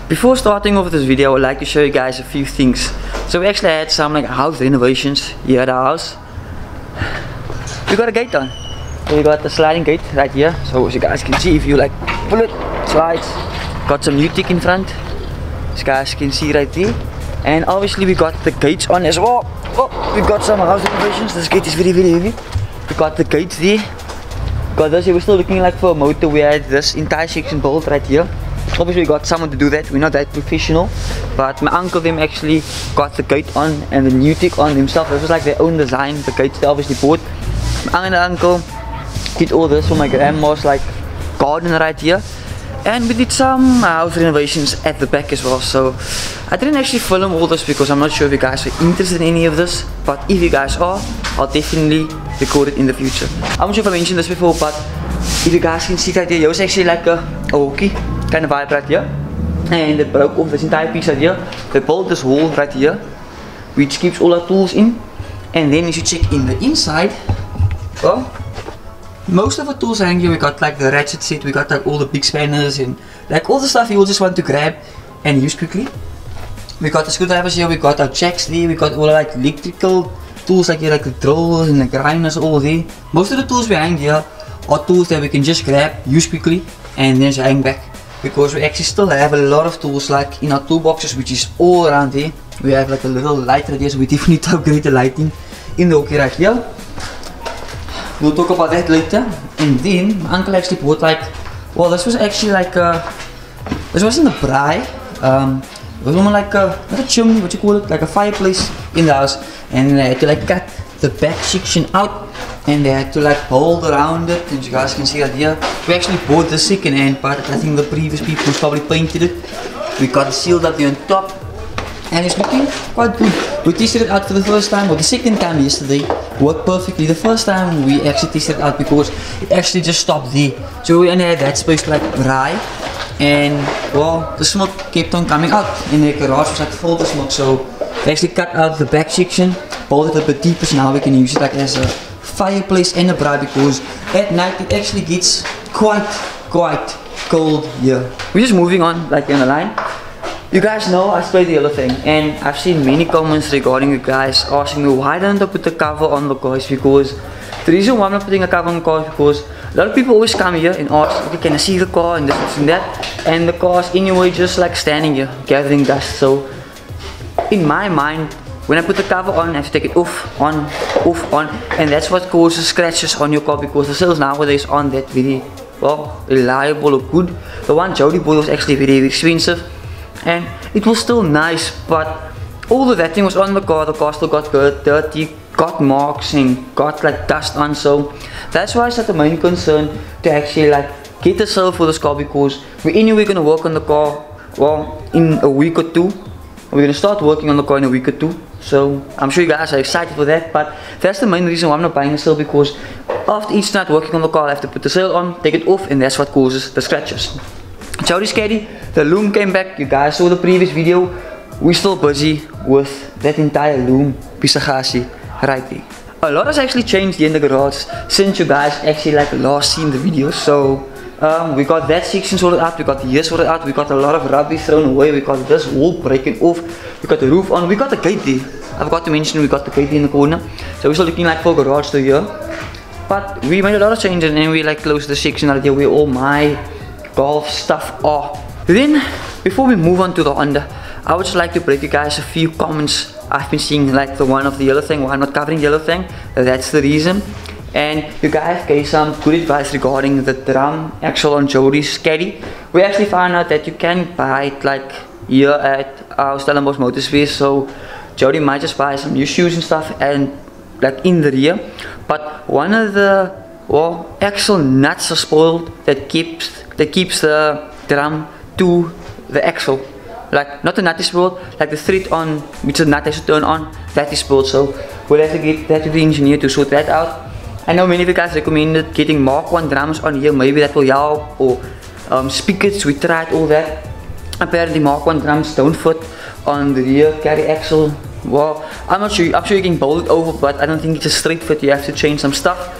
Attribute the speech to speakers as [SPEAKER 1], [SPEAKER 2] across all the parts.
[SPEAKER 1] Before starting off with this video, I would like to show you guys a few things. So we actually had some like house renovations here at the house. We got a gate on. We got the sliding gate right here. So as you guys can see, if you like pull it, slides. Got some new tick in front. As you guys can see right there. And obviously we got the gates on as well. Oh, we got some house renovations. This gate is very heavy. We got the gates there. Got this here. We're still looking like for a motor. We had this entire section built right here. Obviously we got someone to do that. We're not that professional, but my uncle them actually got the gate on and the new tick on themselves. It was like their own design. The gates they obviously bought. My uncle did all this for my grandma's like garden right here. And we did some house renovations at the back as well. So I didn't actually film all this because I'm not sure if you guys are interested in any of this. But if you guys are, I'll definitely record it in the future. I'm not sure if I mentioned this before, but if you guys can see right here, it was actually like a walkie kind of vibe right here. And it broke off this entire piece right here. They built this wall right here, which keeps all our tools in. And then if you check in the inside, well, most of the tools hang here. We got like the ratchet set, we got like all the big spanners and like all the stuff you will just want to grab and use quickly. We got the screwdrivers here, we got our jacks there, we got all like electrical tools like here, like the drills and the grinders all there. Most of the tools we hang here are tools that we can just grab, use quickly and then just hang back. Because we actually still have a lot of tools like in our toolboxes, which is all around here. We have like a little light right here, so we definitely need to upgrade the lighting in the hockey right here. We'll talk about that later. And then my uncle actually bought like, well, this was actually like this wasn't a braai. It was more like a, not a chimney, what you call it, like a fireplace in the house. And they had to like cut the back section out and they had to like hold around it. And you guys can see that here. We actually bought this second hand, but I think the previous people probably painted it. We got it sealed up here on top. And it's looking quite good. We tested it out for the first time, or the second time yesterday. Worked perfectly. The first time we actually tested it out because it actually just stopped there. So we only had that space to like dry. And well, the smoke kept on coming out. And the garage was like full of smoke. So we actually cut out the back section, pulled it a bit deeper, so now we can use it like as a fireplace and a braai, because at night it actually gets quite cold here. We're just moving on like in the line. You guys know I sprayed the yellow thing, and I've seen many comments regarding you guys asking me why don't I put the cover on the cars. Because the reason why I'm not putting a cover on the car is because a lot of people always come here and ask, okay, can I see the car and this and that, and the car's anyway just like standing here gathering dust. So in my mind, when I put the cover on, I have to take it off, on, and that's what causes scratches on your car, because the sales nowadays aren't that very well reliable or good. The one Jody bought was actually very expensive. And it was still nice, but all of that thing was on the car still got dirty, got marks and got like dust on. So that's why it's not the main concern to actually like get a sale for this car, because we're anyway gonna work on the car, well, in a week or two. We're gonna start working on the car in a week or two. So I'm sure you guys are excited for that, but that's the main reason why I'm not buying a sale, because after each night working on the car I have to put the sail on, take it off, and that's what causes the scratches. Jody's caddy, the loom came back. You guys saw the previous video. We're still busy with that entire loom pisagasi right there. A lot has actually changed here in the garage since you guys actually like last seen the video. So we got that section sorted out, we got the ears sorted out, we got a lot of rubbish thrown away, we got this wall breaking off, we got the roof on, we got the gate there. I forgot to mention we got the gate in the corner. So we're still looking like for a garage to here. But we made a lot of changes and we like closed the section right here where all my golf stuff are. Then before we move on to the Honda, I would just like to break you guys a few comments I've been seeing, like the one of the yellow thing, why I'm not covering the yellow thing. That's the reason. And you guys gave some good advice regarding the drum axle on Jody's caddy. We actually found out that you can buy it like here at our Stellenbosch Motorspace. So Jody might just buy some new shoes and stuff and like in the rear. But one of the axle nuts are spoiled that keeps the drum to the axle. Like not the nut is spoiled, like the thread on which the nut has to turn on, that is spoiled. So we'll have to get that to the engineer to sort that out. I know many of you guys recommended getting Mark 1 drums on here, maybe that will help, or speakers. We tried all that. Apparently Mark 1 drums don't fit on the rear carry axle. Well, I'm not sure. I'm sure you can build it over, but I don't think it's a straight fit. You have to change some stuff.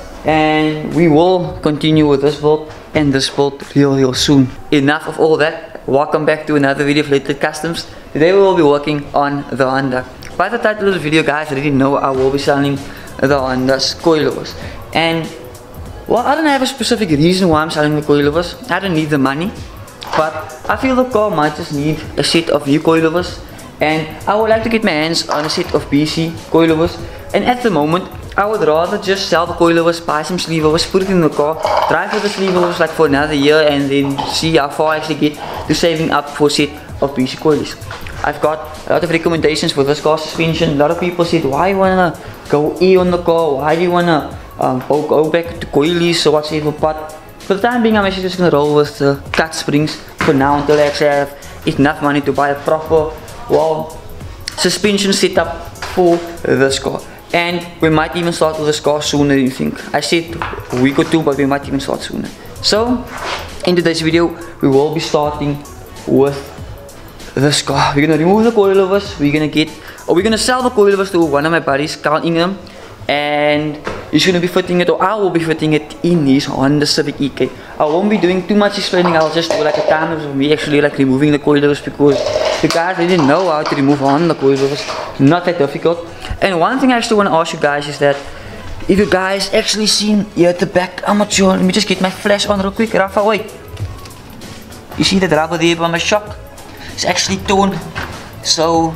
[SPEAKER 1] And we will continue with this build and this build real soon. Enough of all that. welcome back to another video of Little Customs. Today we will be working on the Honda. By the title of the video, guys, I already know I will be selling the Honda's coilovers. And well, I don't have a specific reason why I'm selling the coilovers. I don't need the money, but I feel the car might just need a set of new coilovers, and I would like to get my hands on a set of BC coilovers. And at the moment, I would rather just sell the coilovers, buy some sleeveovers, put it in the car, drive with the sleeveovers like for another year, and then see how far I actually get to saving up for a set of BC coilovers. I've got a lot of recommendations for this car suspension. A lot of people said, why you wanna go E on the car? Why do you wanna go back to coilies or whatever? But for the time being, I'm actually just gonna roll with the cut springs for now until I actually have enough money to buy a proper, well, suspension setup for this car. And we might even start with this car sooner than you think. I said a week or two, but we might even start sooner. So, in today's video, we will be starting with this car. We're gonna remove the coilovers. We're gonna sell the coilovers to one of my buddies, Carl Ingham, and he's gonna be fitting it, or I will be fitting it in his Honda Civic EK. I won't be doing too much explaining. I'll just do like a time of me actually like removing the coilovers, because the guys didn't know how to remove Honda coilovers. Not that difficult. And one thing I actually want to ask you guys is that if you guys actually seen here at the back, I'm not sure, let me just get my flash on real quick. Rafa, wait. You see that rubber there by my shock? It's actually torn. So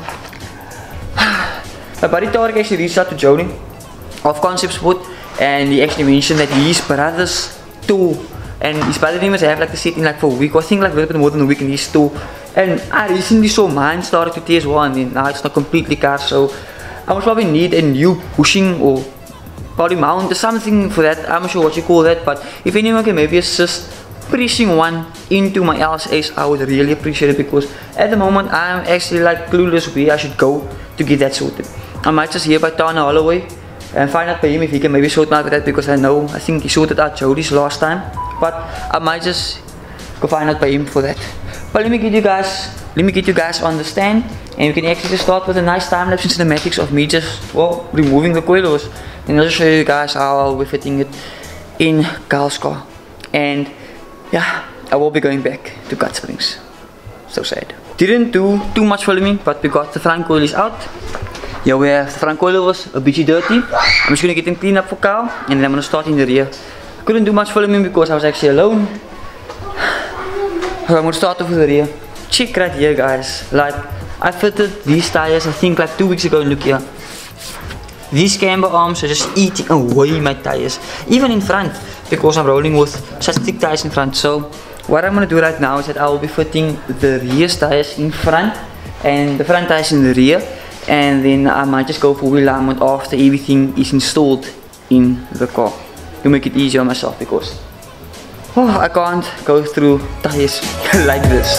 [SPEAKER 1] my buddy Tarek actually reached out to Jody of Concept Sport, and he actually mentioned that his brother's tool, and his brother didn't have like the set in like for a week, or I think like a little bit more than a week in his tool. And I recently saw mine started to tear as well, and then now it's not completely cast, so I must probably need a new bushing or body mount or something for that. I'm not sure what you call that, but if anyone can maybe assist pressing one into my LS, I would really appreciate it, because at the moment I'm actually like clueless where I should go to get that sorted. I might just hear by Tana Holloway and find out by him if he can maybe sort me out with that, because I think he sorted out Jody's last time, but I might just go find out by him for that. But let me get you guys on the stand, and we can actually just start with a nice time-lapse and cinematics of me just, well, removing the coilovers. And I'll just show you guys how I'll be fitting it in Carl's car. And yeah, I will be going back to cut springs. So sad. Didn't do too much filming, but we got the front coilies out. Here we have the front coilovers a bit dirty. I'm just gonna get them cleaned up for Carl, and then I'm gonna start in the rear. Couldn't do much filming because I was actually alone. So I'm gonna start off with the rear. Check right here, guys. Like, I fitted these tires I think like 2 weeks ago. Look here. These camber arms are just eating away my tires, even in front, because I'm rolling with such thick tires in front. So what I'm gonna do right now is that I will be fitting the rear tires in front and the front tires in the rear, and then I might just go for wheel alignment after everything is installed in the car to make it easier on myself, because I can't go through tires like this.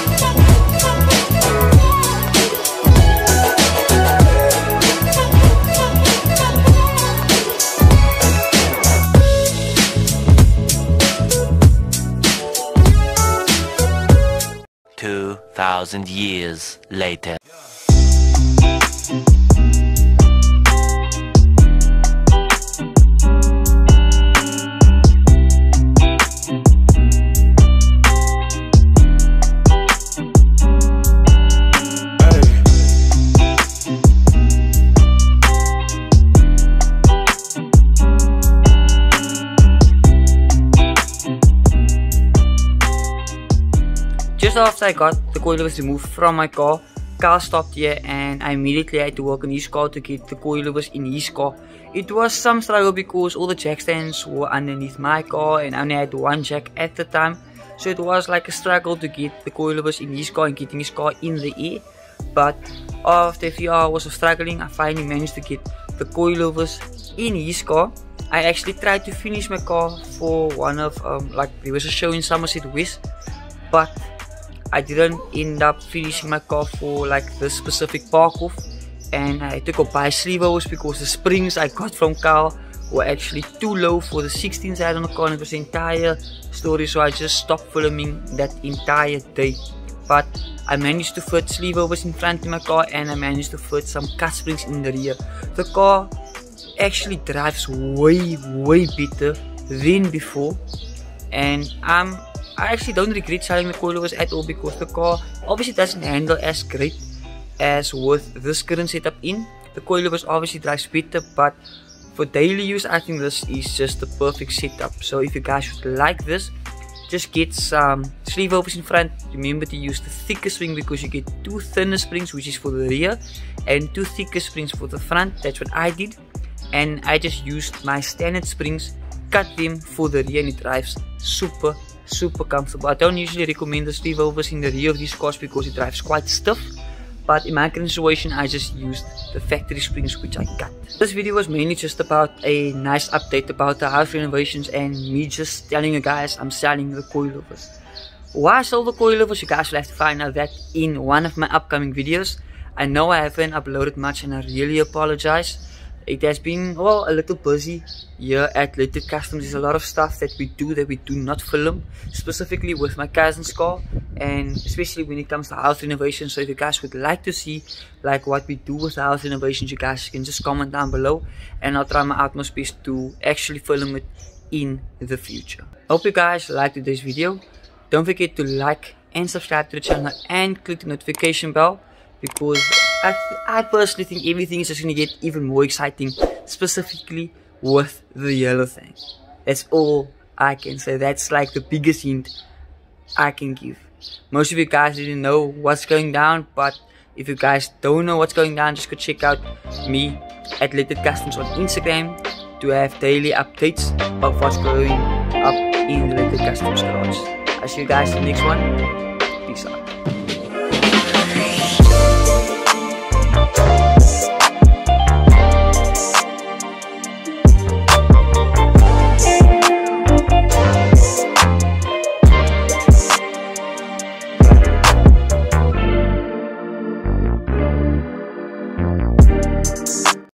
[SPEAKER 2] Thousand years later.
[SPEAKER 1] Just after I got the coilovers removed from my car, Carl stopped here, and I immediately had to work on his car to get the coilovers in his car. It was some struggle because all the jack stands were underneath my car and I only had one jack at the time. So it was like a struggle to get the coilovers in his car and getting his car in the air. But after a few hours of struggling, I finally managed to get the coilovers in his car. I actually tried to finish my car for one of, like there was a show in Somerset West, but I didn't end up finishing my car for like this specific park off, and I had to go buy sleeveovers because the springs I got from Carl were actually too low for the 16s I had on the car, and it was the entire story, so I just stopped filming that entire day. But I managed to fit sleeveovers in front of my car, and I managed to fit some cut springs in the rear. The car actually drives way better than before, and I'm I actually don't regret selling the coilovers at all because the car obviously doesn't handle as great as with this current setup in. The coilovers obviously drives better, but for daily use I think this is just the perfect setup. So if you guys would like this, just get some sleeve overs in front. Remember to use the thicker spring because you get 2 thinner springs, which is for the rear, and 2 thicker springs for the front. That's what I did, and I just used my standard springs, cut them for the rear, and it drives super comfortable. I don't usually recommend the sleeve overs in the rear of these cars because it drives quite stiff, but in my current situation I just used the factory springs which I cut. This video was mainly just about a nice update about the house renovations and me just telling you guys I'm selling the coilovers. Why I sold the coilovers, you guys will have to find out that in one of my upcoming videos. I know I haven't uploaded much and I really apologize. It has been, well, a little busy here at Littered Customs. There's a lot of stuff that we do not film, specifically with my cousin's car, and especially when it comes to house renovations. So if you guys would like to see like what we do with the house renovations, you guys can just comment down below and I'll try my utmost best to actually film it in the future. Hope you guys liked today's video. Don't forget to like and subscribe to the channel and click the notification bell, because I personally think everything is just going to get even more exciting, specifically with the yellow thing. That's all I can say. That's like the biggest hint I can give. Most of you guys didn't know what's going down, but if you guys don't know what's going down, just go check out me at Littered Customs on Instagram to have daily updates of what's going up in the Littered Customs garage. I'll see you guys in the next one. Peace out.